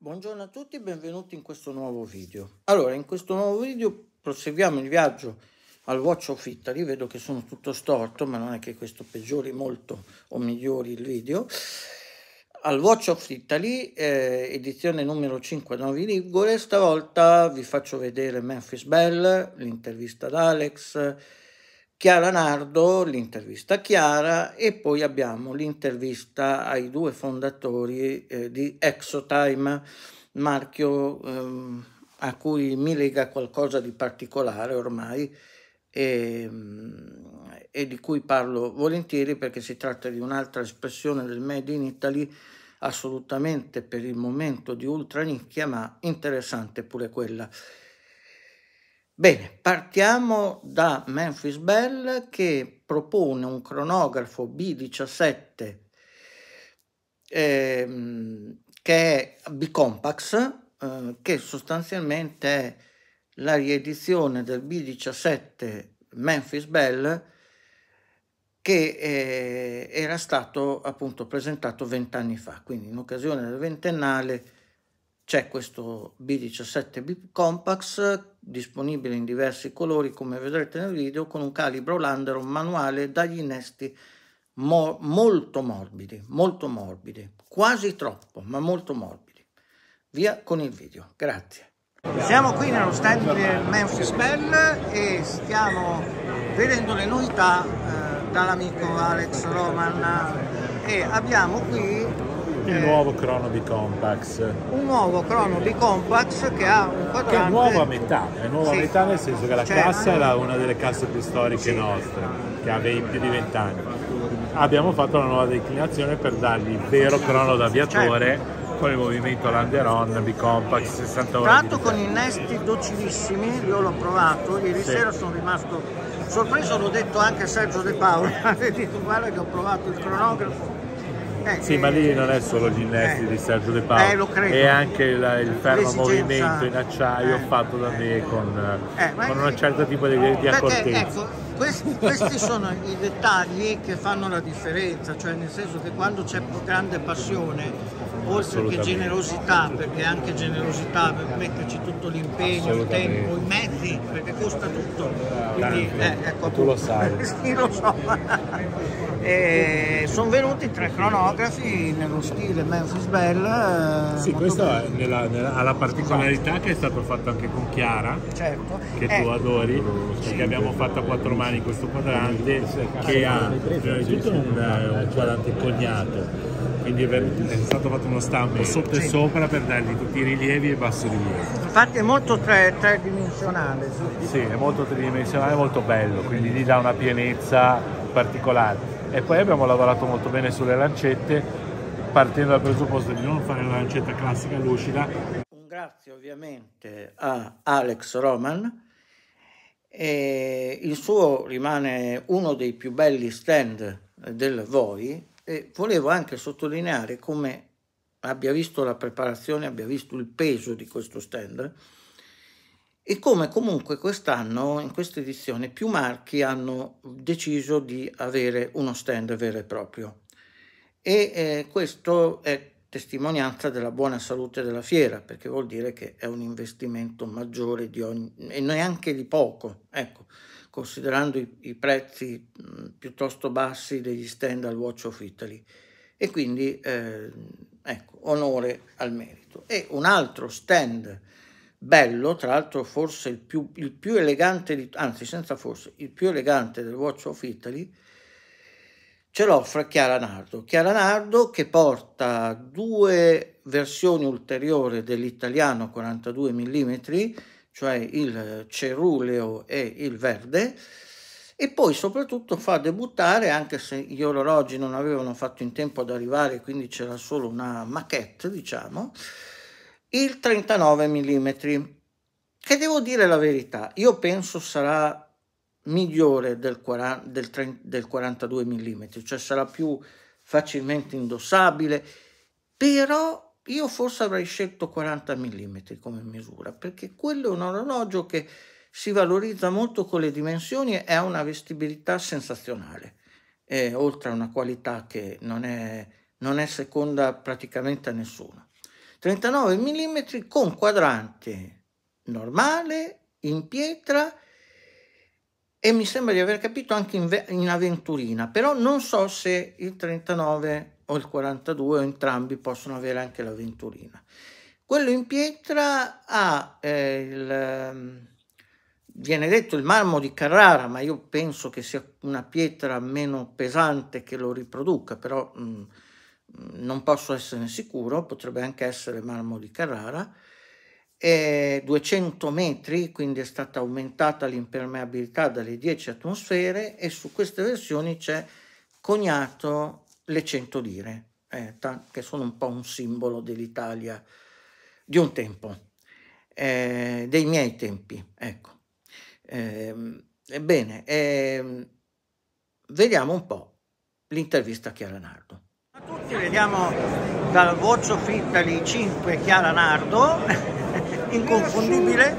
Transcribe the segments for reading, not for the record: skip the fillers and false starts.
Buongiorno a tutti e benvenuti in questo nuovo video. Allora, in questo nuovo video proseguiamo il viaggio al Watch of Italy. Vedo che sono tutto storto, ma non è che questo peggiori molto o migliori il video. Al Watch of Italy, edizione numero 5 a Novi Ligure. Stavolta vi faccio vedere Memphis Belle, l'intervista ad Alex, Chiara Nardo, l'intervista a Chiara, e poi abbiamo l'intervista ai due fondatori di Exotime, marchio a cui mi lega qualcosa di particolare ormai e di cui parlo volentieri perché si tratta di un'altra espressione del Made in Italy, assolutamente per il momento di ultra nicchia, ma interessante pure quella. Bene, partiamo da Memphis Belle che propone un cronografo B17 che è B-Compax, che sostanzialmente è la riedizione del B17 Memphis Belle che era stato appunto presentato 20 anni fa, quindi in occasione del ventennale c'è questo B17 B-Compax disponibile in diversi colori come vedrete nel video, con un calibro Landeron manuale dagli innesti molto morbidi, quasi troppo ma molto morbidi. Via con il video, grazie. Siamo qui nello stand del Memphis Belle e stiamo vedendo le novità dall'amico Alex Roman e abbiamo qui il nuovo Chrono B-Compax. Un nuovo Chrono B-Compax che ha un quadrante... Che è nuovo a metà, a metà nel senso che la cassa era una delle casse più storiche nostre, che ha più di 20 anni. Abbiamo fatto una nuova declinazione per dargli il vero crono d'aviatore con il movimento Landeron B-Compax 60 ore. Tra l'altro con innesti docilissimi, io l'ho provato, ieri sera sono rimasto sorpreso, l'ho detto anche a Sergio De Paolo, ha detto guarda che ho provato il cronografo. Sì, ma lì non è solo gli innesti di Sergio De Paolo, è anche il fermo a movimento in acciaio fatto da me con un certo tipo di accortezza. Ecco, questi sono i dettagli che fanno la differenza, cioè nel senso che quando c'è grande passione, oltre che generosità, perché anche generosità per metterci tutto l'impegno, il tempo, i mezzi, perché costa tutto. Quindi, ecco, tu lo sai. Sì, lo so. Sono venuti 3 cronografi nello stile Memphis Belle. Sì, questo ha la particolarità che è stato fatto anche con Chiara, che tu adori, perché abbiamo fatto a 4 mani questo quadrante che ha prima di tutto un quadrante cognato, quindi è stato fatto uno stampo sotto e sopra per dargli tutti i rilievi e basso rilievo. Infatti è molto tridimensionale. Sì, è molto tridimensionale, molto bello, quindi gli dà una pienezza particolare. E poi abbiamo lavorato molto bene sulle lancette, partendo dal presupposto di non fare la lancetta classica lucida. Un grazie ovviamente a Alex Roman. Il suo rimane uno dei più belli stand del Voi e volevo anche sottolineare come abbia visto la preparazione, abbia visto il peso di questo stand e come comunque quest'anno, in questa edizione, più marchi hanno deciso di avere uno stand vero e proprio. E questo è testimonianza della buona salute della fiera, perché vuol dire che è un investimento maggiore e neanche di poco, ecco, considerando i prezzi piuttosto bassi degli stand al Watch of Italy. E quindi, ecco, onore al merito. E un altro stand bello, tra l'altro forse il più elegante, anzi senza forse, il più elegante del Watch of Italy, ce l'offre Chiara Nardo. Chiara Nardo che porta 2 versioni ulteriori dell'italiano 42 mm, cioè il ceruleo e il verde, e poi soprattutto fa debuttare, anche se gli orologi non avevano fatto in tempo ad arrivare, quindi c'era solo una maquette, diciamo, il 39 mm, che devo dire la verità, io penso sarà migliore del 42 mm, cioè sarà più facilmente indossabile, però io forse avrei scelto 40 mm come misura, perché quello è un orologio che si valorizza molto con le dimensioni e ha una vestibilità sensazionale, oltre a una qualità che non è seconda praticamente a nessuno. 39 mm con quadrante normale, in pietra, e mi sembra di aver capito anche in aventurina, però non so se il 39 o il 42 o entrambi possono avere anche l'aventurina. Quello in pietra ha viene detto il marmo di Carrara, ma io penso che sia una pietra meno pesante che lo riproduca, però non posso essere sicuro, potrebbe anche essere marmo di Carrara. 200 metri, quindi è stata aumentata l'impermeabilità dalle 10 atmosfere, e su queste versioni c'è coniato le 100 lire, che sono un po' un simbolo dell'Italia di un tempo, dei miei tempi, ecco. Ebbene, vediamo un po' l'intervista a Chiara Nardo. A tutti, vediamo dal Watch of Italy 5 Chiara Nardo, inconfondibile,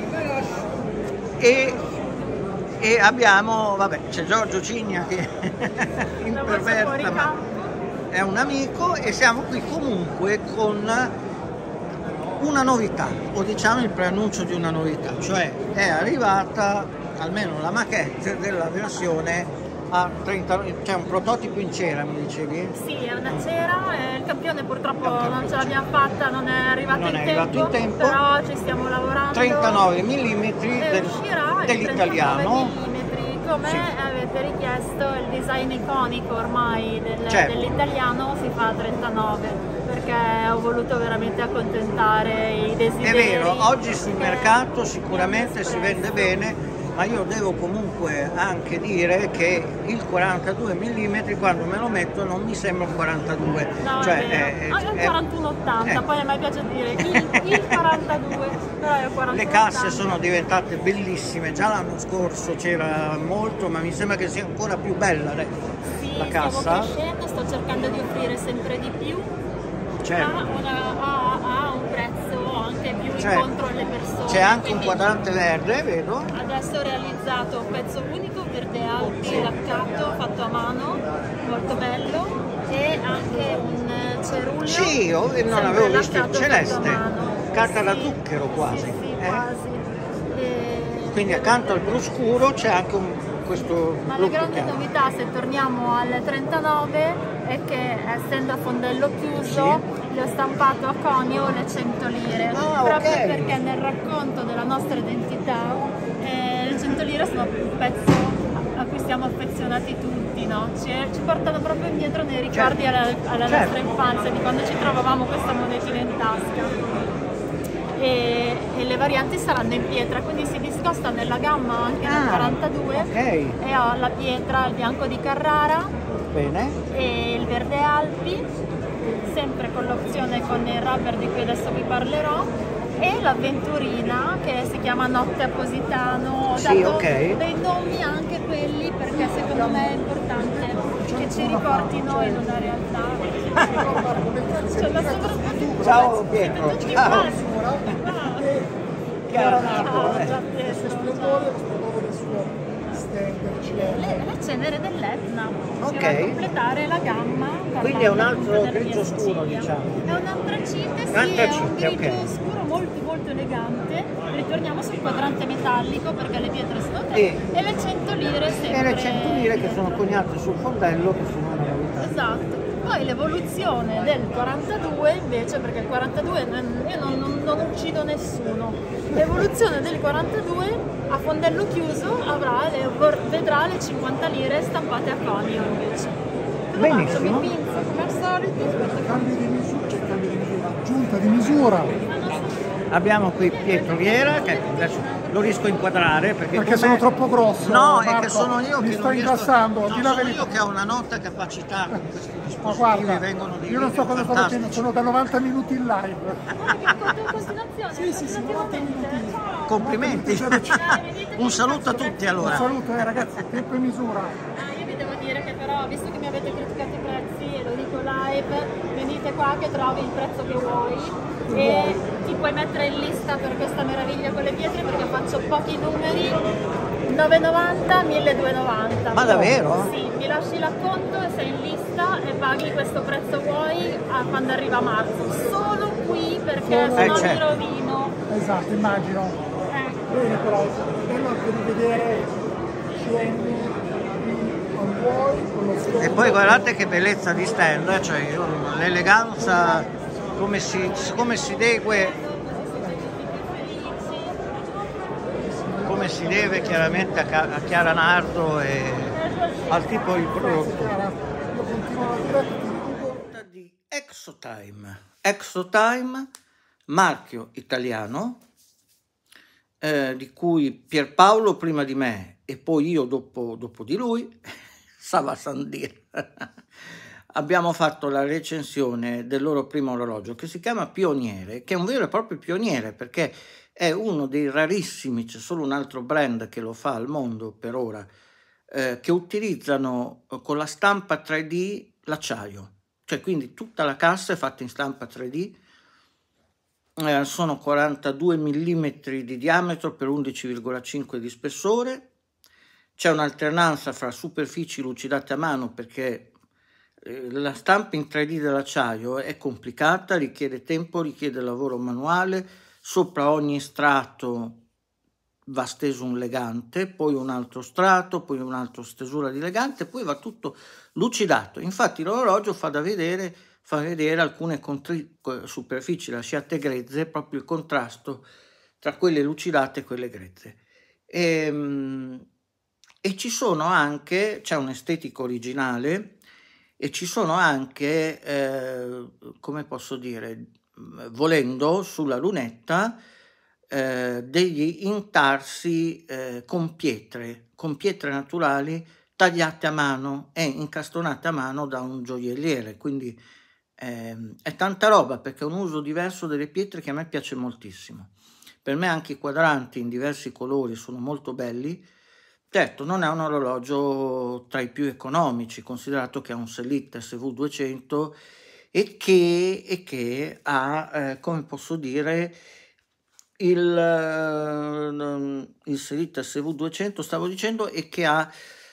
e abbiamo, vabbè, c'è Giorgio Cigna che imperversa, ma è un amico, e siamo qui comunque con una novità, o diciamo il preannuncio di una novità, cioè è arrivata almeno la maquette della versione a 30, c'è un prototipo in cera, mi dicevi? Sì, è una cera, il campione purtroppo non ce l'abbiamo fatta, non è arrivato in tempo, però ci stiamo lavorando. 39 mm dell'italiano. Come sì, avete richiesto, il design iconico ormai dell'italiano si fa a 39, perché ho voluto veramente accontentare i desideri. È vero, oggi sul mercato sicuramente si vende bene, ma io devo comunque anche dire che il 42 mm quando me lo metto non mi sembra un 42. No, cioè è un 41-80, poi a me piace dire il 42, però è 41-80. Le casse sono diventate bellissime, già l'anno scorso c'era molto, ma mi sembra che sia ancora più bella la cassa. Stiamo crescendo, sto cercando di offrire sempre di più, certo, a un prezzo anche più incontro alle persone. C'è anche un quadrante verde, vedo. Adesso ho realizzato un pezzo unico, verde alpi, laccato, fatto a mano, molto bello, e anche un cerullo. Sì, io non avevo visto il celeste, carta da zucchero quasi. Sì, quasi. Quindi accanto al blu scuro c'è anche questo ma blu. la grande novità, se torniamo al 39, è che essendo a fondello chiuso, gli ho stampato a conio le 100 lire, proprio perché nel racconto della nostra identità le 100 lire sono un pezzo a cui siamo affezionati tutti, no? Ci portano proprio indietro nei ricordi alla nostra infanzia, di quando ci trovavamo questa monetina in tasca. E le varianti saranno in pietra, quindi si discosta nella gamma anche del 42, e ho la pietra, il bianco di Carrara, bene, e il verde Alpi, sempre con l'opzione con il rubber di cui adesso vi parlerò, e l'avventurina che si chiama Notte a Positano. Ho dato dei nomi anche quelli perché secondo me è importante che ci riportino in una realtà. Ciao Pietro. Ciao. Le cenere dell'Etna per completare la gamma. Quindi è un altro grigio scuro, diciamo. È un antracite, sì, è un grigio scuro molto elegante. Ritorniamo sul quadrante metallico perché le pietre sono 3 e le 100 lire sempre. E le 100 lire che sono coniate sul fondello, che sono una novità. Esatto. Poi l'evoluzione del 42 invece, perché il 42 io non uccido nessuno, l'evoluzione del 42 a fondello chiuso vedrà le 50 lire stampate a conio invece. Benissimo. Mi pinzo come al solito. Cambio di misura, c'è cambio di misura, aggiunta di misura. Abbiamo qui Pietro Riera, che adesso lo riesco a inquadrare perché sono troppo grosso. No, Marco, è che sono io che non riesco. Sono io che ho una nota capacità con questi dispositivi. Ma guarda, vengono di io non so cosa sto facendo, sono da 90 minuti in live. Sì, 90 minuti. Complimenti. Un saluto a tutti allora. Un saluto ragazzi, tempo e misura. Io vi devo dire che però, visto che mi avete criticato i prezzi, e lo dico live, venite qua che trovi il prezzo che vuoi. E ti puoi mettere in lista per questa meraviglia con le pietre, perché faccio pochi numeri, 9,90, 1290. Ma davvero? Sì, mi lasci l'acconto e sei in lista e paghi questo prezzo vuoi quando arriva marzo. Solo qui perché se no mi rovino. Esatto, immagino. Bene, però bello anche di vedere scene con voi, con lo schermo. E poi guardate che bellezza di stand, cioè l'eleganza, come si deve chiaramente a Chiara Nardo e al tipo di prodotto. Io continuo a dire che ti dico Di Exotime. Exotime, marchio italiano, di cui Pierpaolo prima di me e poi io dopo di lui, Sava Sandir, abbiamo fatto la recensione del loro primo orologio che si chiama Pioniere, che è un vero e proprio pioniere perché è uno dei rarissimi, c'è solo un altro brand che lo fa al mondo per ora, che utilizzano con la stampa 3D l'acciaio, cioè quindi tutta la cassa è fatta in stampa 3D, sono 42 mm di diametro per 11,5 di spessore, c'è un'alternanza fra superfici lucidate a mano perché la stampa in 3D dell'acciaio è complicata, richiede tempo, richiede lavoro manuale, sopra ogni strato va steso un legante, poi un altro strato, poi un'altra stesura di legante, poi va tutto lucidato. Infatti l'orologio fa vedere alcune superfici lasciate grezze, proprio il contrasto tra quelle lucidate e quelle grezze. E ci sono anche, c'è un'estetica originale e ci sono anche, come posso dire, volendo sulla lunetta, degli intarsi con pietre naturali tagliate a mano e incastonate a mano da un gioielliere, quindi è tanta roba perché è un uso diverso delle pietre che a me piace moltissimo. Per me anche i quadranti in diversi colori sono molto belli. Certo, non è un orologio tra i più economici, considerato che è un Selite SV200 e che ha, come posso dire, il Selite SV200, stavo dicendo, e che ha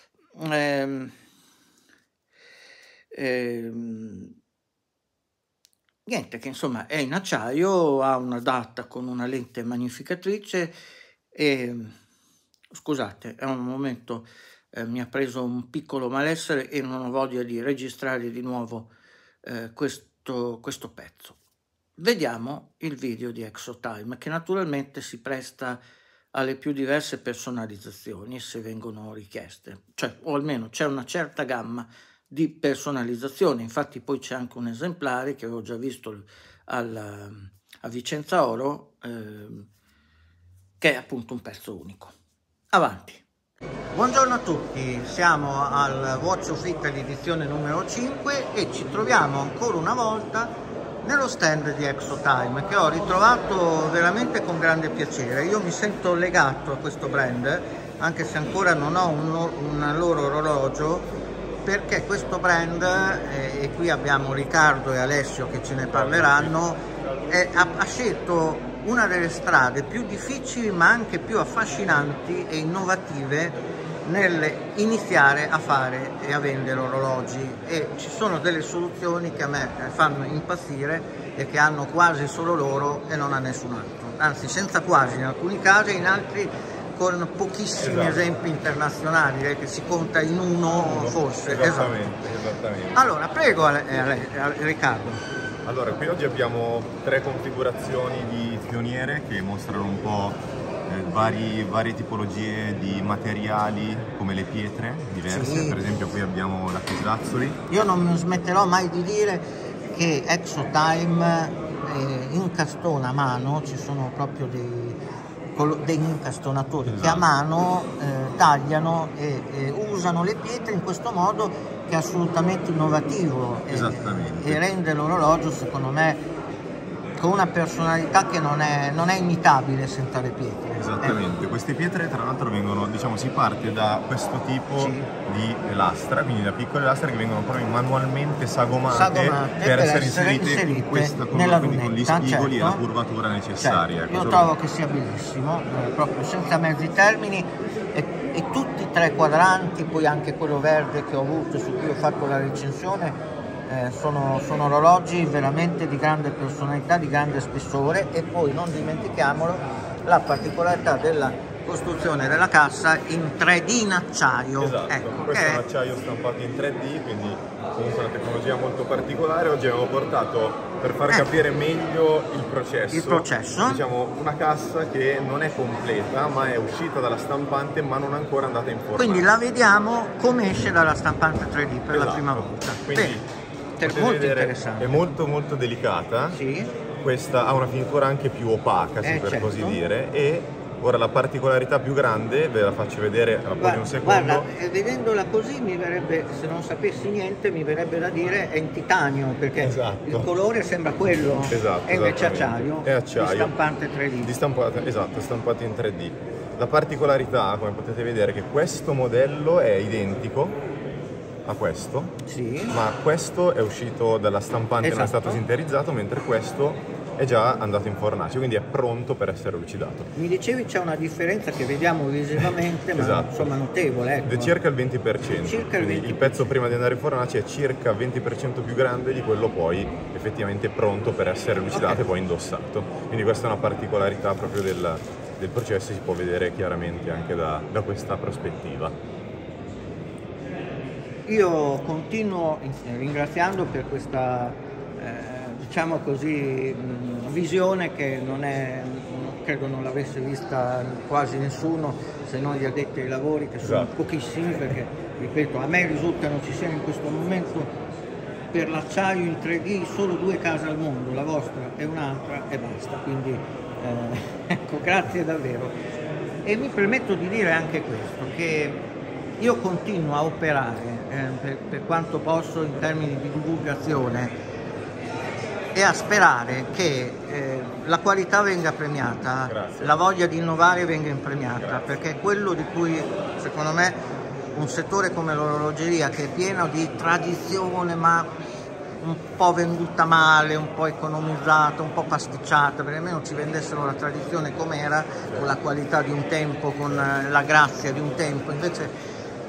niente, che insomma è in acciaio, ha una data con una lente magnificatrice e scusate, è un momento, mi ha preso un piccolo malessere e non ho voglia di registrare di nuovo questo pezzo. Vediamo il video di Exotime, che naturalmente si presta alle più diverse personalizzazioni se vengono richieste, cioè, o almeno c'è una certa gamma di personalizzazione. Infatti poi c'è anche un esemplare che avevo già visto a Vicenza Oro, che è appunto un pezzo unico. Avanti. Buongiorno a tutti, siamo al Watch of Italy edizione numero 5 e ci troviamo ancora una volta nello stand di Exotime, che ho ritrovato veramente con grande piacere. Io mi sento legato a questo brand, anche se ancora non ho un loro orologio, perché questo brand, e qui abbiamo Riccardo e Alessio che ce ne parleranno, ha scelto una delle strade più difficili ma anche più affascinanti e innovative nell'iniziare a fare e a vendere orologi, e ci sono delle soluzioni che a me fanno impazzire e che hanno quasi solo loro e non ha nessun altro, anzi senza quasi in alcuni casi, in altri con pochissimi esempi internazionali, che si conta in uno forse. Esattamente. Allora prego Riccardo. Allora, qui oggi abbiamo 3 configurazioni di Pioniere che mostrano un po' varie tipologie di materiali, come le pietre diverse. Sì. Per esempio qui abbiamo lapislazzuli. Io non smetterò mai di dire che Exotime incastona a mano, ci sono proprio degli incastonatori, esatto, che a mano tagliano e usano le pietre in questo modo, che è assolutamente innovativo e rende l'orologio, secondo me, con una personalità che non è imitabile senza le pietre. Esattamente, queste pietre tra l'altro vengono, diciamo, si parte da questo tipo di lastra, quindi da piccole lastre che vengono proprio manualmente sagomate per essere inserite in questa curva, quindi con gli spigoli, certo, e la curvatura necessaria. Certo. Io trovo che sia bellissimo, proprio senza mezzi termini, e e tutti e 3 quadranti, poi anche quello verde che ho avuto, su cui ho fatto la recensione, sono orologi veramente di grande personalità, di grande spessore. E poi non dimentichiamolo, la particolarità della costruzione della cassa in 3D in acciaio. Esatto, ecco, questo è un acciaio stampato in 3D, quindi comunque una tecnologia molto particolare. Oggi abbiamo portato, per far capire meglio il processo, diciamo una cassa che non è completa, ma è uscita dalla stampante ma non ancora andata in formato. Quindi la vediamo come esce dalla stampante 3D per la prima volta. Quindi molto interessante. È molto delicata. Sì. Questa ha una finitura anche più opaca, per così dire, e ora la particolarità più grande ve la faccio vedere di un secondo. Guarda, vedendola così mi verrebbe, se non sapessi niente, mi verrebbe da dire è in titanio, perché il colore sembra quello, è invece acciaio, è acciaio, di stampante 3D. Esatto, stampato in 3D. La particolarità, come potete vedere, è che questo modello è identico a questo, ma questo è uscito dalla stampante, non è stato sinterizzato, mentre questo è già andato in fornace, quindi è pronto per essere lucidato. Mi dicevi c'è una differenza che vediamo visivamente, ma insomma notevole. Ecco. Circa il 20%. Il pezzo prima di andare in fornace è circa il 20% più grande di quello poi effettivamente pronto per essere lucidato e poi indossato. Quindi questa è una particolarità proprio del processo, si può vedere chiaramente anche da questa prospettiva. Io continuo ringraziando per questa, diciamo così, visione che credo non l'avesse vista quasi nessuno, se non gli addetti ai lavori, che sono pochissimi, perché, ripeto, a me risulta non ci siano in questo momento per l'acciaio in 3D solo 2 case al mondo, la vostra e un'altra, e basta. Quindi ecco, grazie davvero. E mi permetto di dire anche questo, che io continuo a operare per quanto posso in termini di divulgazione e a sperare che la qualità venga premiata, la voglia di innovare venga premiata, perché è quello di cui secondo me un settore come l'orologeria, che è pieno di tradizione ma un po' venduta male, un po' economizzata, un po' pasticciata, perché almeno ci vendessero la tradizione com'era, con la qualità di un tempo, con la grazia di un tempo. Invece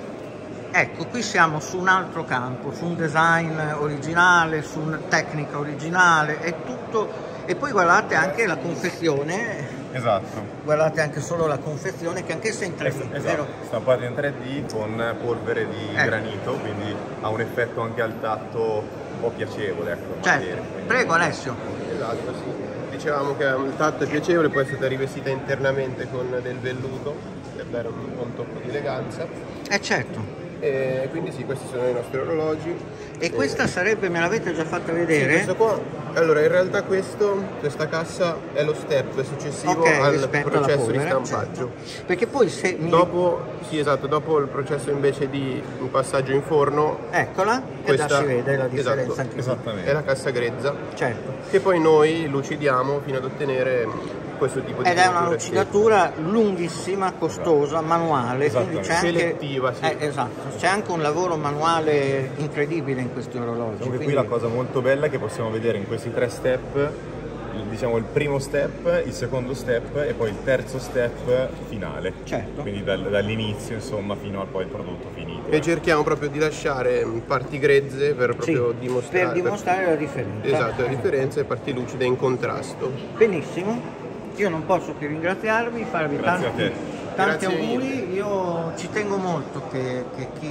ecco, qui siamo su un altro campo, su un design originale, su una tecnica originale, è tutto. E poi guardate anche la confezione. Guardate anche solo la confezione, che anch'essa è in 3D, vero? Stampata in 3D con polvere di granito, quindi ha un effetto anche al tatto un po' piacevole. Ecco, Prego Alessio. Esatto, sì. Dicevamo che il tatto è piacevole, poi è stata rivestita internamente con del velluto per dare un tocco di eleganza. Certo. E quindi sì, questi sono i nostri orologi. E questa sarebbe, me l'avete già fatta vedere? Sì, questo qua, allora in realtà questa cassa è lo step successivo al processo di stampaggio. Certo. Perché poi se dopo il processo invece di un passaggio in forno, eccola, questa, e già si vede la differenza. Esattamente. È la cassa grezza, certo, che poi noi lucidiamo fino ad ottenere questo tipo di ed è una lucidatura lunghissima, costosa, manuale, quindi c'è anche selettiva, sì. Esatto, c'è anche un lavoro manuale incredibile in questi orologi. Quindi qui la cosa molto bella è che possiamo vedere in questi 3 step, diciamo il primo step, il secondo step e poi il terzo step finale. Certo. Quindi dall'inizio insomma fino al poi prodotto finito. E cerchiamo proprio di lasciare parti grezze per proprio dimostrare la differenza. Esatto, la differenza, e parti lucide in contrasto. Benissimo. Io non posso che ringraziarvi, farvi tanti auguri. Io ci tengo molto che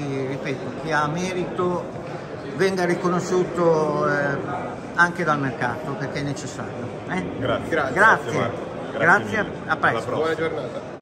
chi ha merito venga riconosciuto anche dal mercato, perché è necessario. Grazie. Grazie, a presto. Buona giornata.